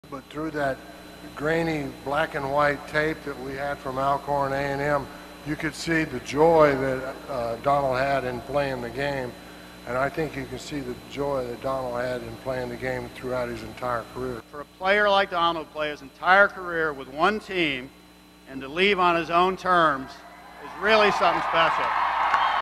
But through that grainy black and white tape that we had from Alcorn A&M, you could see the joy that Donald had in playing the game. And I think you can see the joy that Donald had in playing the game throughout his entire career. For a player like Donald to play his entire career with one team and to leave on his own terms is really something special.